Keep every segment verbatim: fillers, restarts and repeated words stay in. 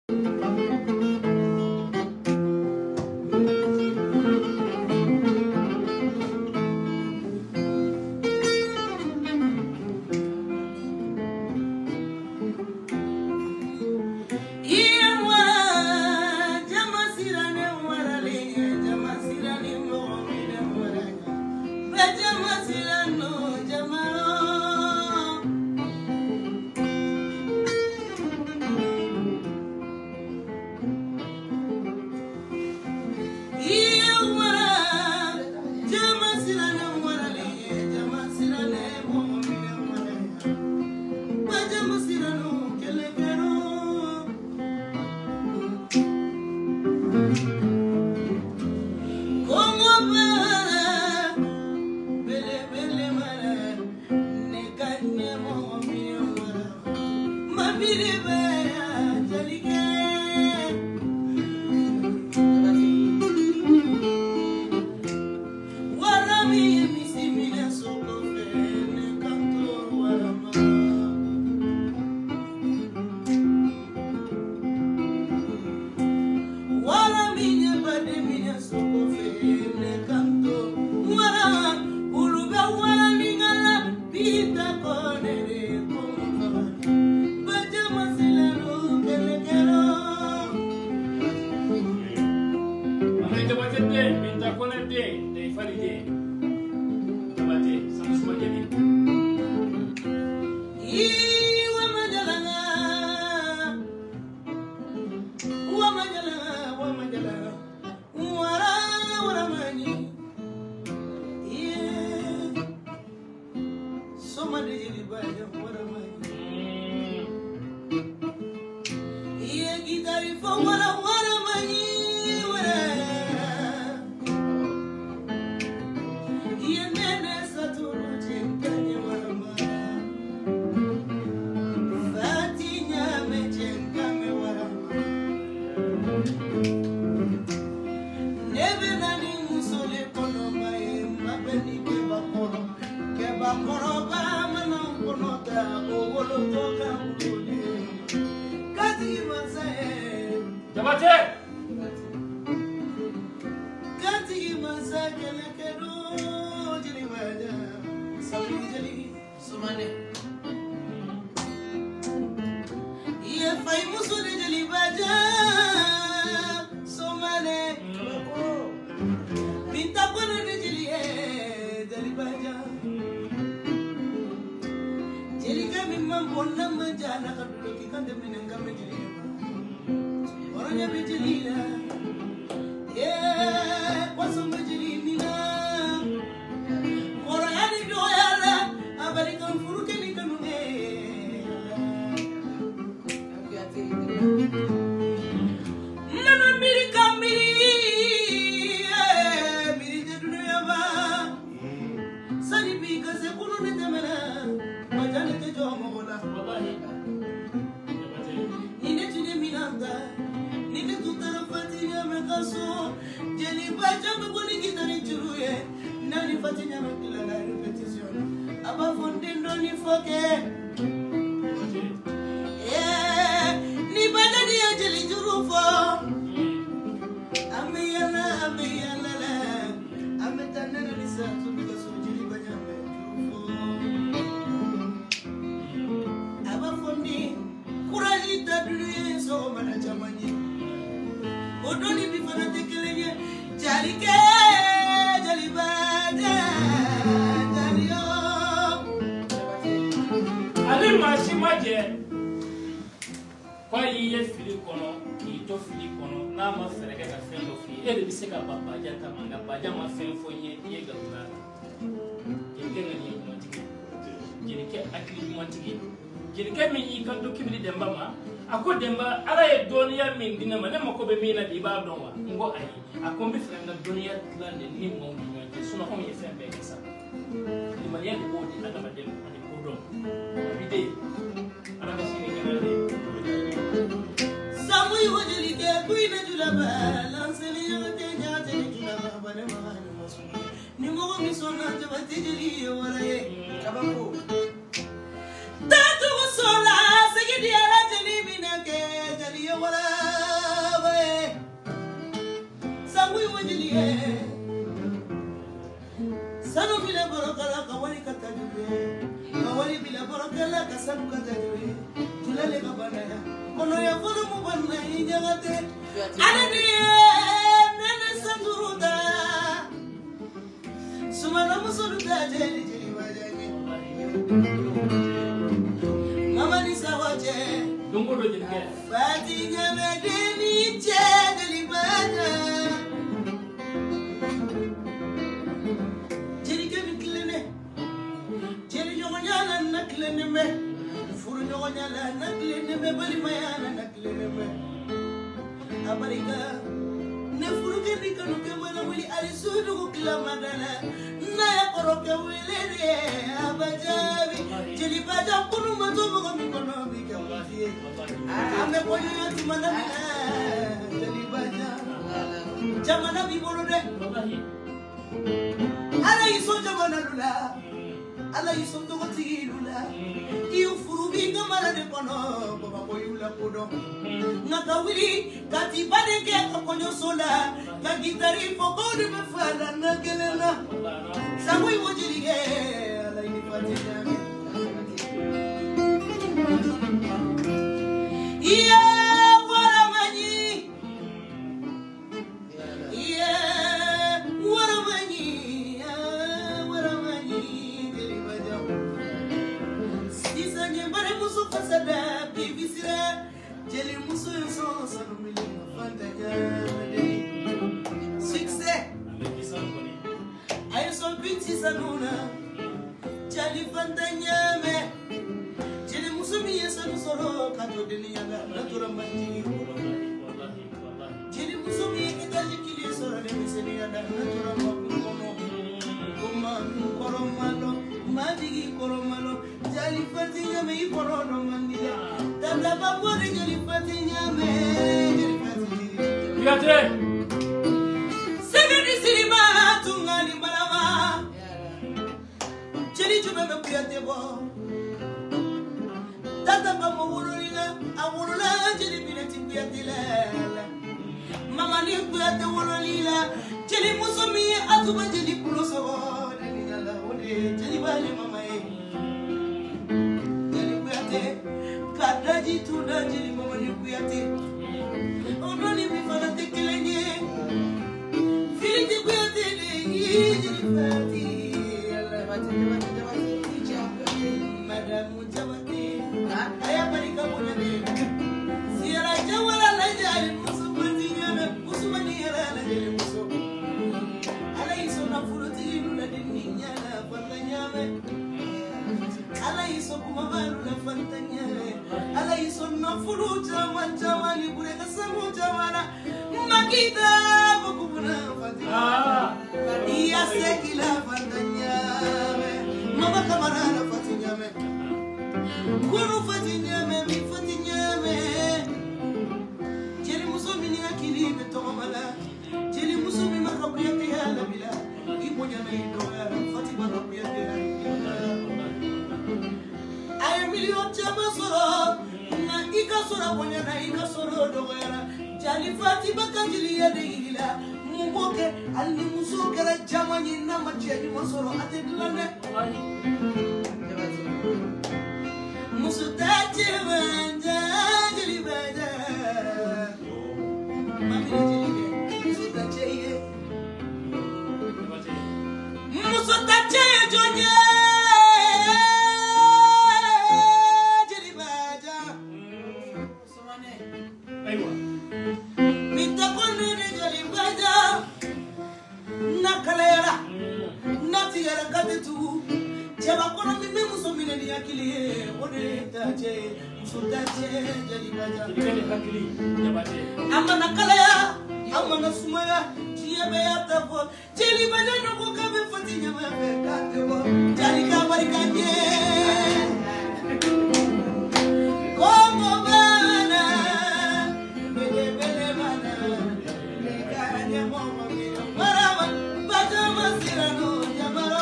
Jirke min yi kan duki bi demba ma ako demba ara ye doniya min dinama ne mako be mina di ba don wa ngo ayi ako bi fere na doniya plan de ni mo ni ngi suna ko ye fembe kesa di mariya di bodi ada ba dem ani ko don bi de ara ka sini kana de samu yo jirike kuina julaba lanseli yo te nyaate julaba bane ma ni masu ni mo mi sonna jabati jiri yo wala ye kabako Tatu sola, segidi ala jali minake, jali wala. Sangui wajilie Sanu bila borokala kawali katajue Kawali bila borokala kasanu katajue Tulale kabanaya Kono ya fono mubana inyagate Ananiye Nene sanduruda Sumana musuruda jeli jeli wajage Mama ni sawaje Dungolo jenge Fatinya medeni jeli bana Naklene furu nyonya la naklene me bali mayana naklene me abarika ne furu ke dikano ke wala wali ali sudu ko klamadala na ya koroke welere abajabi jeli baja kunu mato ko mi kono bi ke wafie ame ko yo tumana jeli baja jamana bi bolode ala iso jamana lula ala iso to lula iu furubi ngamara de kono baba boyula kodo nakawili kati bade ke akonyo sola ka gitari foko de mafala nagelena sangui wojirige ala ini patina iya wala mani iya wala mani Fasada bibisira jeli muso yoso sanumili fantanya succès ayo son binti sanuna jeli fantanya me jeli muso mi yesa solo kato deni yanga natura manji jeli muso mi itaji kili solo de miseni yanga natura makuno kuma koromalo madigi koromalo jali fatinya me korono mandile tanda babu de jali fatinya me jali fatinya yate segeni silima tungani balama jali jube me kuyate bo tanda babu wulula awulula jali binati kuyate la mama ni kuyate wulula jali musomi atuba jali kuloso de nyala wole jali bale mama e Kadaji tuna jeli mama ni kuyate Odoni mifana tekelenye Filiti kuyate lenye jeli fati Madamu jawate Aya barika mwenye nene Siyara jawala la jali musu mati nyame Musu mani yara la jeli musu Ala iso na furuti ilula dini nyana Fanta nyame Ala iso kumamaru na fanta nyame Ala iso na furu jaman jaman Ibure kasamu jamana Makita bukubuna fanta nyame Iya sekila fanta nyame Mama kamara na fanta nyame Kuru fanta nyame mi fanta nyame Jeli muso mini akili betokomala Jeli muso mi makabuyate ya labila Ipo nyame idoya Fatima kabuyate ya Ay million jama soro na ika soro bonya na ika soro dogoyara jali fati bakajili ya de ila muboke alni muso kara jama ni na machi ni masoro ate dilane muso tache wanja jali bada mami jili muso tache ye muso tache jonya Jaba kono mi me muso mine ni akili ode tache muso tache jali baja jali akili jabate amana kalaya amana sumaya tiye be atafo jali baja no ko kabe fatinya be be katebo jali ka bari kanje como bana bele bele bana le kanya mama mira marama baja masirano jamaro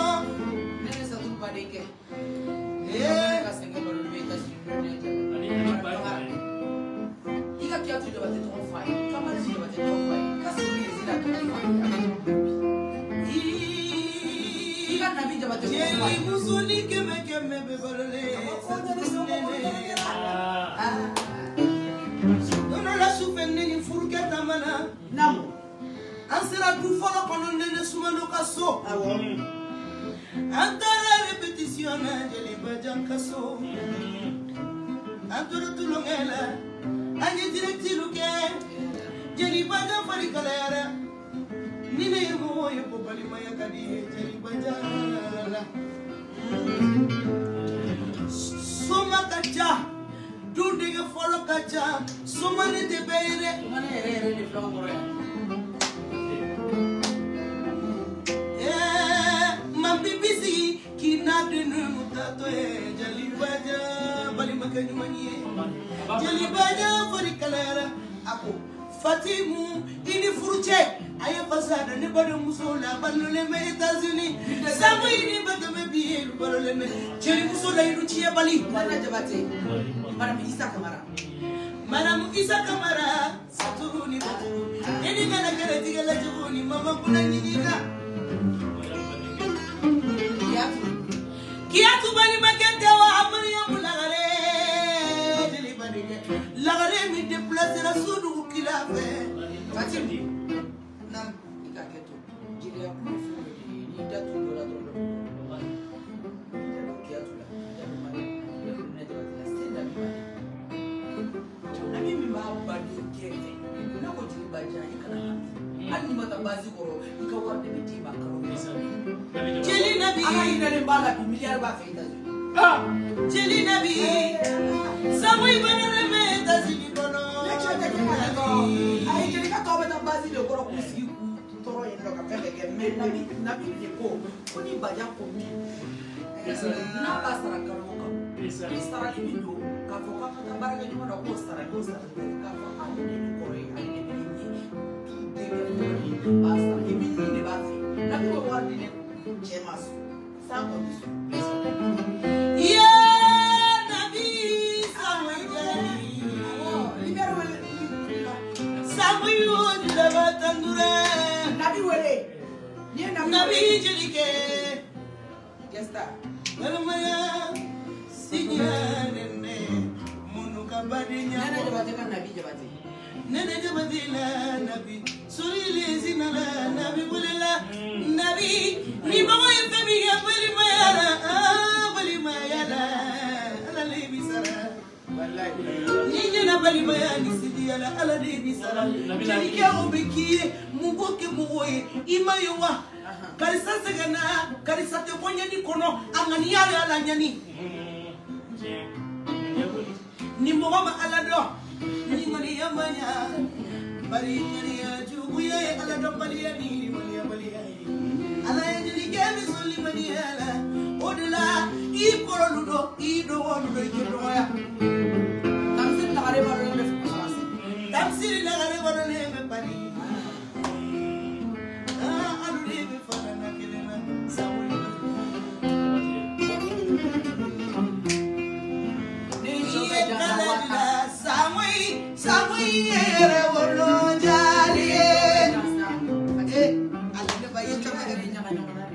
yeah. Ika kia tu de bater ton fai, kama si de bater ton fai, kasi ni zina Jeli musuni keme keme bebolole. Dono la soufene ni furketa mana. Namo. Ansera du folo kono nene sumano kaso. Antara repetition jeli bajan kaso. Antara tulongela. Anye directi luke. Jeli bajan fari kalera. Nine yemo yebo bali maya kadi jeli bajan. Soma kacha. Du dege folo kacha. Soma ne de beire. Mana ere ere ni flow gore. Bibisi kina denu mutato e jali baja bali makani manie jali baja fari kalera ako Fatimu ini furuche aya fasada ne bado musola balole me États-Unis samu ini bado me biye balole me jeli musola iru chia bali Mana jabate. Madam Isa Kamara. Madam Isa Kamara satuni baturu ini kana kare tigala jubuni mama kuna nyinina Kiatu bali makete wa amri ya mulagare jeli bali lagare mi déplacer la sudu kilafe Fatim. Nam ikaketo. Jili ya kufu ni datu dola dola. Kiatu la. Jabu mali. Jabu mali la senda mali. Na mimi mabadi kete. Na ko jili baja ikana mami. Ani mata bazi koro ikawa de bitima karo. jeli nabi Ala ina ne bala bi miliar ba fe États-Unis. ah jeli nabi samui banale me États-Unis bono Ai jeli ka tobe ta bazi de koro kusi ku toro yendo ka fele ke me nabi nabi de ko kuni baja ko mi. Na ba sara karo ko. Sara ni bindo ka fo ka ta barga ni mona ko sara ko sara ka fo ka ni ni ko re ai ni ni de de ba sara ni ni de ba fi. Nabi ko war ni ne chemas. Sa ko bisu. ya nabi samui jeli Libero samui wodi la batandure nabi wele. Ni nabi jeli ke Gesta. Malamaya sinyane munu kabadinya Nana jabate kan nabi jabate. nene jabadila nabi surili zinala nabi bulila nabi ni bawa yemi ya bali mayala ah bali mayala ala lebi sara Wallahi. ni jena bali mayani sidi ala ala lebi sara jeni ke obeki mugoke muwoye imayowa karisa segana karisa te bonya ni kono angani yale ala nyani ni mama ala do ni ngani yamanya bari ngani ya jubu ye ala do bali ya ni mani ya bali ya ala ya jeli gemi soli mani ala odla i koroludo i do wonudo i do ya Tamsin tagare baro ne me France. tamsiri na gare bana ne me bari ah alu ne me fana na kelena sawu Ni so be jana waka. Samui, Samui, ere wolo jaliye. Eh, alinde bayi chama gani nyama nyama nani?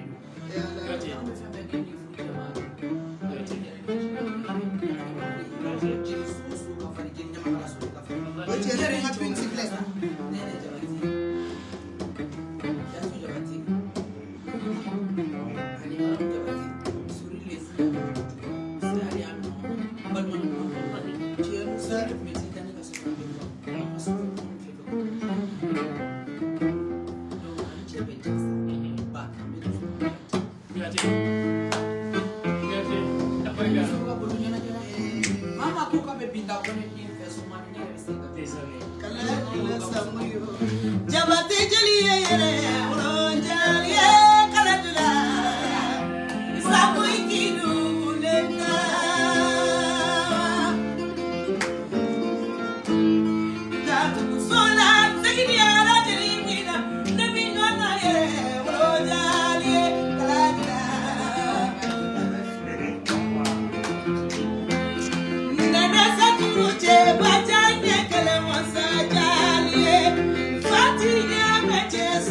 Oche ere nga twenty plus. Mama kuka me pinda kone ni fesu mani ni resika. Kala kala Samui. Jabate jaliye ere wolo jaliye kala tula. Samui kidu lenda. Datu sola segini ala jelimina. Nabi ngana ere wolo jaliye kala tula. Nene satuche bajanye kele masa jaliye. Fatinya meche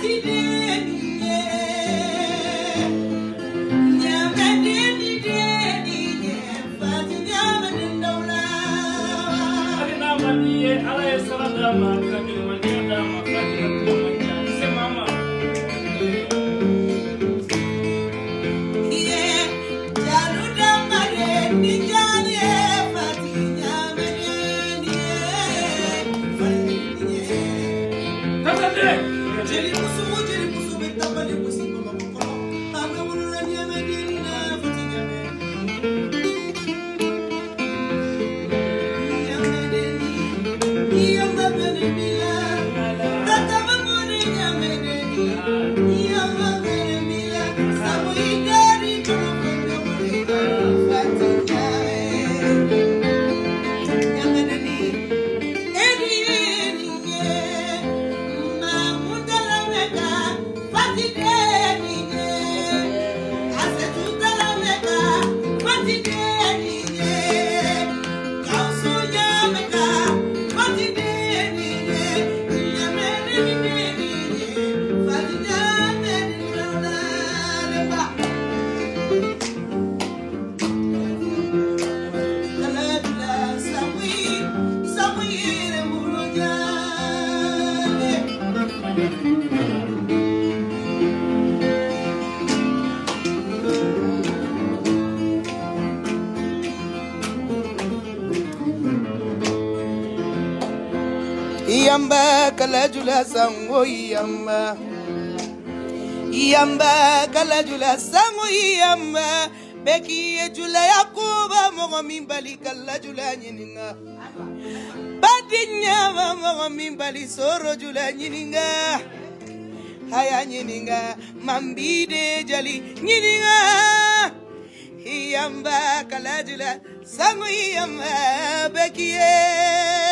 Yamba kalajula sango yamba Yamba kalajula sango yamba Beki jula yakuba mogo mimbali kalajula nyininga Badinya mogo mimbali soro jula nyininga Haya nyininga mambide jali nyininga Yamba kalajula sango yamba Beki